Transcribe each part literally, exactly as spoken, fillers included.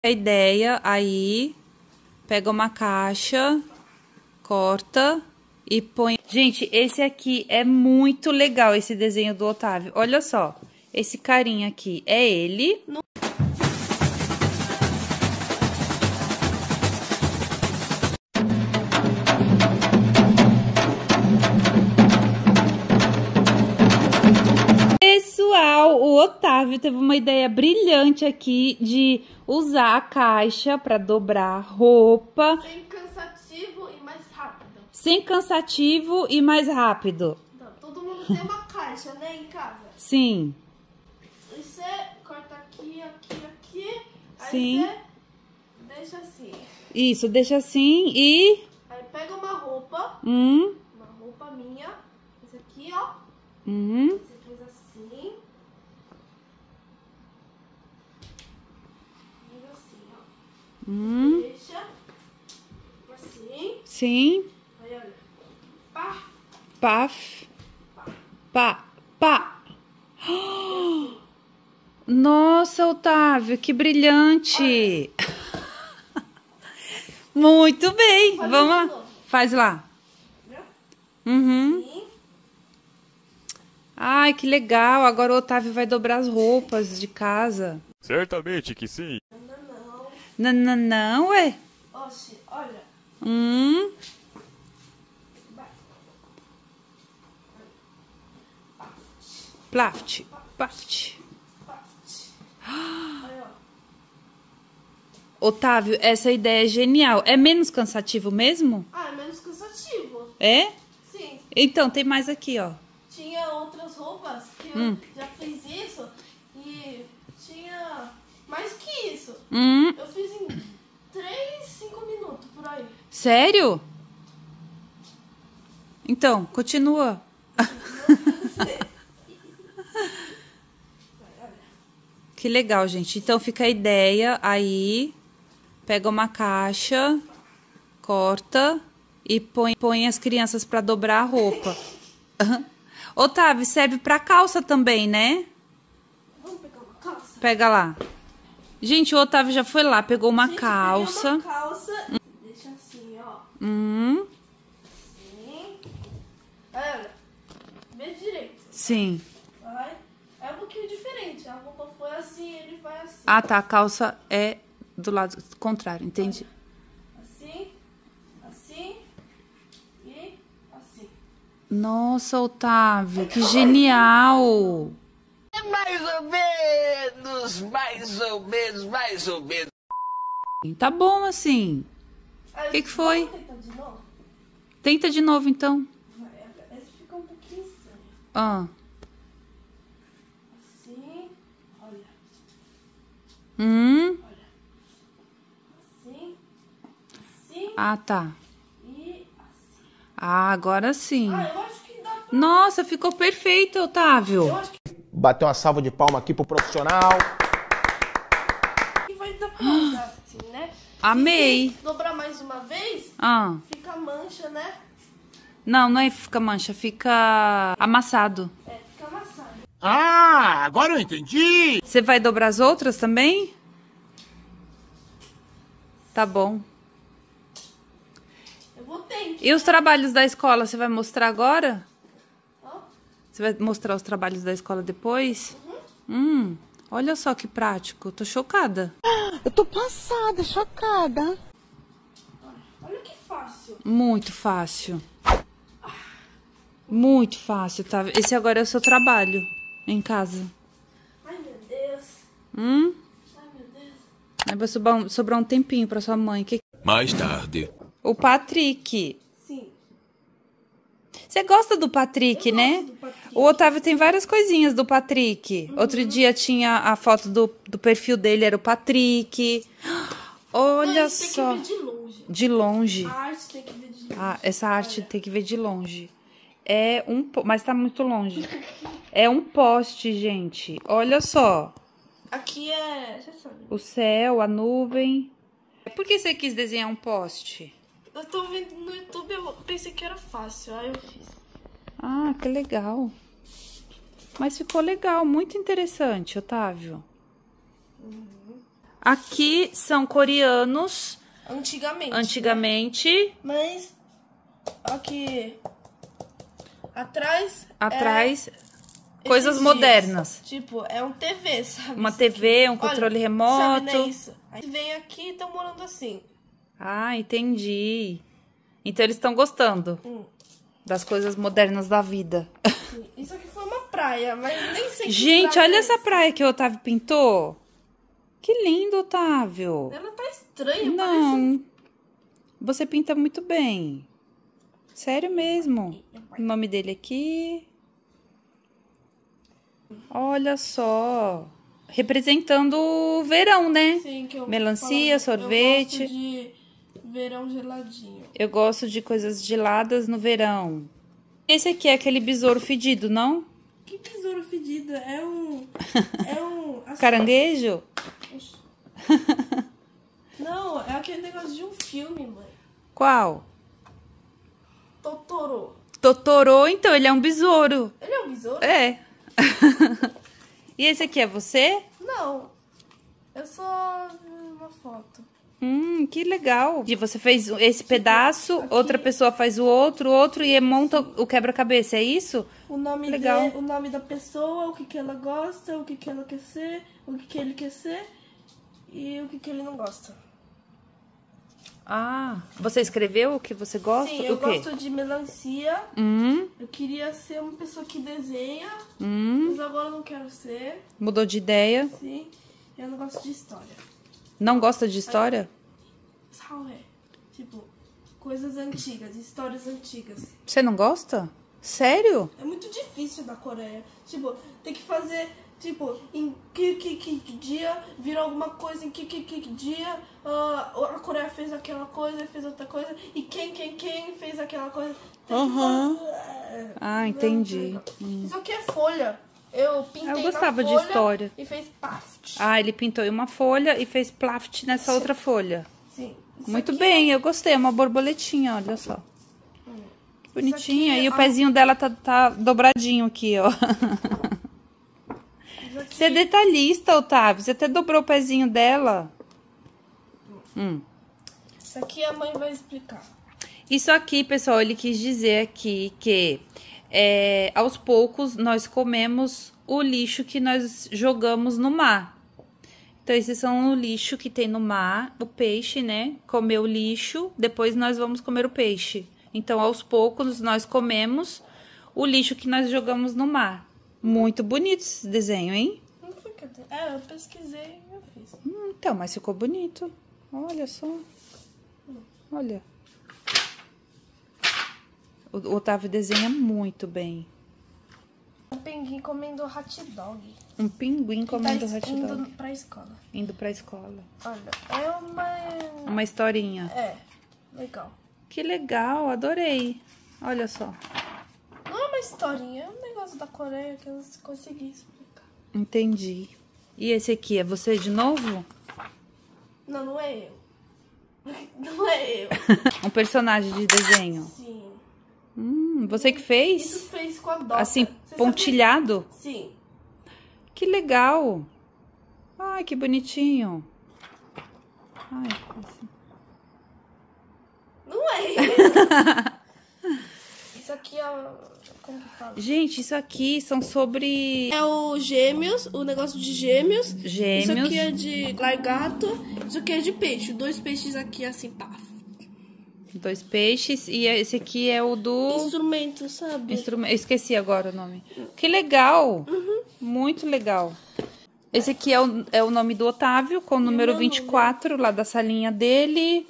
A ideia aí, pega uma caixa, corta e põe... Gente, esse aqui é muito legal, esse desenho do Otávio. Olha só, esse carinha aqui é ele. No... Pessoal, o Otávio teve uma ideia brilhante aqui de usar a caixa para dobrar roupa. Sem cansativo e mais rápido. Sem cansativo e mais rápido. Então, todo mundo tem uma caixa, né, em casa? Sim. E você corta aqui, aqui, aqui. Aí Sim. você deixa assim. Isso, deixa assim e... Aí pega uma roupa. Hum. Uma roupa minha. Esse aqui, ó. Uhum. Você faz assim. Vira assim, ó. Hum. Deixa. Assim. Sim. Aí, olha. Pá. Paf. Pá. Pá. Nossa, Otávio, que brilhante. Muito bem. Faz Vamos de lá. novo. Faz lá. Uhum. Assim. Ai, que legal. Agora o Otávio vai dobrar as roupas de casa. Certamente que sim. Não, não. Não, não, não, ué. Oxe, olha. Hum. Plaft. Plaft. Aí, ó. Otávio, essa ideia é genial. É menos cansativo mesmo? Ah, é menos cansativo. É? Sim. Então, tem mais aqui, ó. Tinha outras roupas que eu Hum. já fiz isso e tinha mais que isso. Hum. Eu fiz em três, cinco minutos por aí. Sério? Então, continua. Que legal, gente. Então, fica a ideia aí. Pega uma caixa, corta e põe, põe as crianças para dobrar a roupa. Otávio, serve para calça também, né? Vamos pegar uma calça? Pega lá. Gente, o Otávio já foi lá, pegou uma Gente, calça. eu peguei uma calça. Deixa assim, ó. Hum, Assim. Aí, olha. Vê direito. sim. Vai. É um pouquinho diferente. A roupa foi assim, ele vai assim. Ah, tá. A calça é do lado contrário, entendi. Assim. Assim. E assim. Nossa, Otávio, que genial! Mais ou menos, mais ou menos, mais ou menos. Tá bom assim. Aí, Que que foi? Vamos tentar de novo? Tenta de novo, então. Vai, esse fica um pouquinho estranho. Ah. Assim. Olha. Hum. Assim. Assim. Ah, tá. E assim. Ah, agora sim. Ah, eu acho que dá pra... Nossa, ficou perfeito, Otávio. Eu acho Bater uma salva de palma aqui pro profissional. que vai dar pra usar assim, né? Amei. E se dobrar mais uma vez, Ah. fica mancha, né? Não, não é fica mancha, fica amassado. É, fica amassado. Ah, agora eu entendi. Você vai dobrar as outras também? Tá bom. Eu vou ter. E os trabalhos da escola, você vai mostrar agora? Ó. Você vai mostrar os trabalhos da escola depois? Hum, olha só que prático. Tô chocada. Eu tô passada, chocada. Olha que fácil. Muito fácil. Muito fácil, tá? Esse agora é o seu trabalho em casa. Ai, meu Deus. Hum? Ai, meu Deus. Aí vai sobrar um, sobrar um tempinho pra sua mãe. Que... Mais tarde. O Patrick. Sim. Você gosta do Patrick, Eu né? gosto do Patrick. O Otávio tem várias coisinhas do Patrick. Uhum. Outro dia tinha a foto do, do perfil dele, era o Patrick. Olha Mas só. tem que ver de longe. De longe. A arte tem que ver de longe. Ah, essa arte Olha. tem que ver de longe. É um... po- Mas tá muito longe. É um poste, gente. Olha só. Aqui é... Você sabe. O céu, a nuvem. Por que você quis desenhar um poste? Eu tô vendo no YouTube, eu pensei que era fácil. Aí eu fiz. Ah, que legal. Mas ficou legal, muito interessante, Otávio. Aqui são coreanos. Antigamente. Antigamente. Mas aqui atrás. Atrás, é, coisas esses modernas. dias. Tipo, é um T V, sabe? Uma isso T V, aqui. um controle Olha, remoto. Sabe, não é isso? Aí vem aqui e estão morando assim. Ah, entendi. Então eles estão gostando Hum. das coisas modernas da vida. Isso aqui foi uma praia, mas nem sei que Gente, praia olha é essa praia que o Otávio pintou. Que lindo, Otávio. Ela tá estranha, parece. Não. Você pinta muito bem. Sério mesmo. O nome dele aqui. Olha só. Representando o verão, né? Sim, que eu Melancia, falo, sorvete. Eu gosto de verão geladinho. Eu gosto de coisas geladas no verão. Esse aqui é aquele besouro fedido, não? Que besouro fedido. É um... É um... assim, Caranguejo? oxe. Não, é aquele negócio de um filme, mãe. Qual? Totoro. Totoro, então, ele é um besouro. Ele é um besouro? É. E esse aqui é você? Não. Eu só vi uma foto. Hum, que legal. E você fez esse pedaço, aqui- outra pessoa faz o outro, o outro e monta o quebra-cabeça, é isso? O nome, Legal. de, o nome da pessoa, o que, que ela gosta, o que, que ela quer ser, o que, que ele quer ser e o que, que ele não gosta. Ah, você escreveu o que você gosta? Sim, eu o quê? gosto de melancia. Hum, Eu queria ser uma pessoa que desenha, hum, mas agora eu não quero ser. mudou de ideia. Sim, eu não gosto de história. Não gosta de história? Sabe? Tipo, coisas antigas, histórias antigas. Você não gosta? Sério? É muito difícil da Coreia. Tipo, tem que fazer, tipo, em que, que, que, que dia vira alguma coisa, em que, que, que dia ah, a Coreia fez aquela coisa, fez outra coisa, e quem, quem, quem fez aquela coisa. Tem que Aham. fazer- Ah, entendi. Isso aqui é folha. Eu pintei Eu na gostava de folha história. e fez paft. Ah, ele pintou em uma folha e fez plaft nessa outra folha. Sim. Isso Muito aqui bem, eu gostei. É uma borboletinha, olha só. Que bonitinha. aqui é E o a- pezinho dela tá, tá dobradinho aqui, ó. Isso aqui- Você é detalhista, Otávio. Você até dobrou o pezinho dela. Hum. Isso aqui a mãe vai explicar. Isso aqui, pessoal, ele quis dizer aqui que é, aos poucos nós comemos o lixo que nós jogamos no mar. Então, esses são o lixo que tem no mar, o peixe, né? Comer o lixo, depois nós vamos comer o peixe. Então, aos poucos, nós comemos o lixo que nós jogamos no mar. Muito bonito esse desenho, hein? Não foi que eu te- É, eu pesquisei e eu fiz. Hum, então, mas ficou bonito. Olha só. Olha. O o Otávio desenha muito bem. Um pinguim comendo hot dog. Um pinguim comendo tá hot indo dog. pra escola. Indo pra escola. Olha, é uma... Uma historinha. É, legal. Que legal, adorei. Olha só. Não é uma historinha, é um negócio da Coreia que eu não consegui explicar. Entendi. E esse aqui, é você de novo? Não, não é eu. Não é eu. Um personagem de desenho. Sim. Hum, você que fez? Isso fez com a Doca. Assim, Você pontilhado? sabia? Sim. Que legal. Ai, que bonitinho. Ai, assim. Não é eu. Isso aqui é... Como que fala? Gente, isso aqui são sobre É o gêmeos, o negócio de gêmeos. gêmeos. Isso aqui é de lagarto. Isso aqui é de peixe. Dois peixes aqui assim, pá. Dois peixes. E esse aqui é o do... Instrumento, sabe? Instrumento. Esqueci agora o nome. Que legal. Muito legal. Esse aqui é o, é o nome do Otávio, com o número meu vinte e quatro, lá da salinha dele.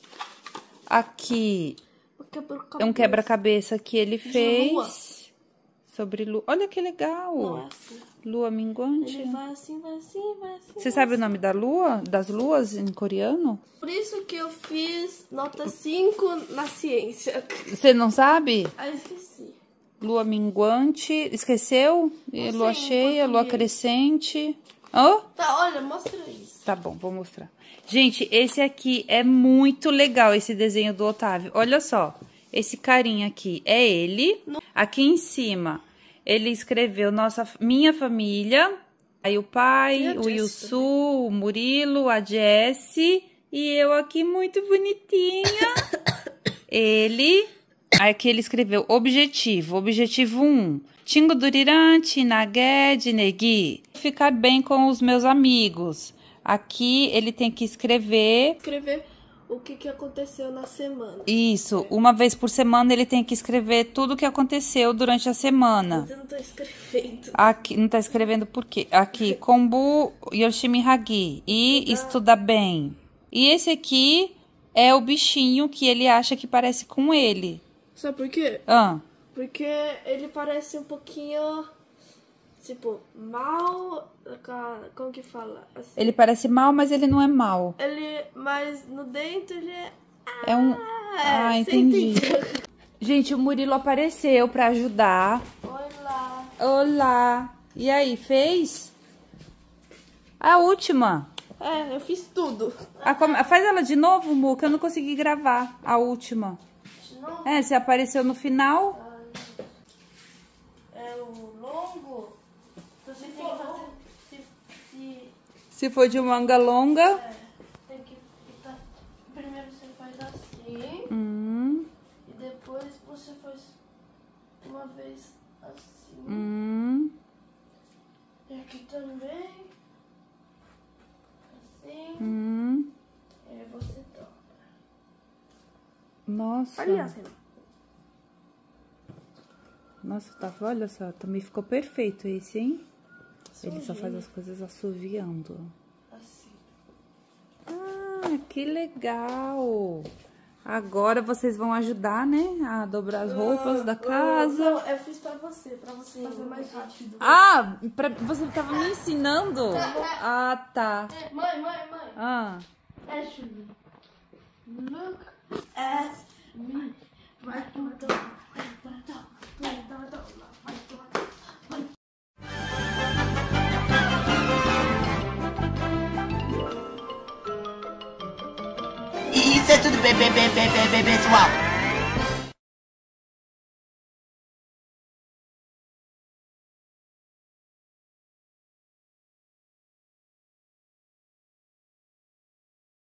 Aqui é um quebra-cabeça que ele fez. lua. Sobre lua. Olha que legal. Não é assim. Lua minguante. Ele vai assim, vai assim, vai assim. Você sabe o nome da lua? Das luas em coreano? Por isso que eu fiz nota cinco na ciência. Você não sabe? Ah, esqueci. Lua minguante. Esqueceu? E Não lua sei, em cheia, lua português. crescente. Hã? Tá, olha, mostra isso. Tá bom, vou mostrar. Gente, esse aqui é muito legal, esse desenho do Otávio. Olha só, esse carinha aqui é ele. Aqui em cima, ele escreveu nossa, minha família. Aí o pai, E a o Jessie Yusu, o Murilo, a Jessie e eu aqui muito bonitinha. Ele, aqui ele escreveu objetivo, objetivo um. Tingo Durirante, Naged, Negui. Ficar bem com os meus amigos. Aqui ele tem que escrever... Escrever o que, que aconteceu na semana. Isso, uma vez por semana ele tem que escrever tudo o que aconteceu durante a semana. Eu não tô escrevendo. Aqui, não tá escrevendo por quê? Aqui, Kombu Yoshimi Hagi. E estuda bem. E esse aqui é o bichinho que ele acha que parece com ele. Sabe por quê? Ah, Porque ele parece um pouquinho, tipo, mal... Como que fala? Assim, ele parece mal, mas ele não é mal. ele, mas no dentro ele é... É um... Ah, Ah, você entendi. entendeu? Gente, o Murilo apareceu pra ajudar. Olá. Olá. E aí, fez? A última. É, eu fiz tudo. A come- Faz ela de novo, Mu, que eu não consegui gravar a última. Não, É, você apareceu no final. é o longo. Você tem que fazer... Se, se, Se for de manga longa. é, tem que... Tá, primeiro você faz assim. Hum, E depois você faz uma vez assim. hum. E aqui também. Assim. Hum. E aí você dobra. Nossa. Aliás, Renan. Nossa, tá, olha só, também ficou perfeito esse, hein? Sou Ele só faz gênio. as coisas assoviando. Assim. Ah, que legal! Agora vocês vão ajudar, né? A dobrar as roupas da casa. Não, eu fiz pra você, pra você fazer mais rápido. Ah, pra, você tava me ensinando? Ah, tá. Mãe, mãe, mãe. Ah. Ashley, look at me. Vai tomar, vai tomar, vai tomar, vai tomar, vai tomar. E isso é tudo, bebê, bebê, bebê, pessoal.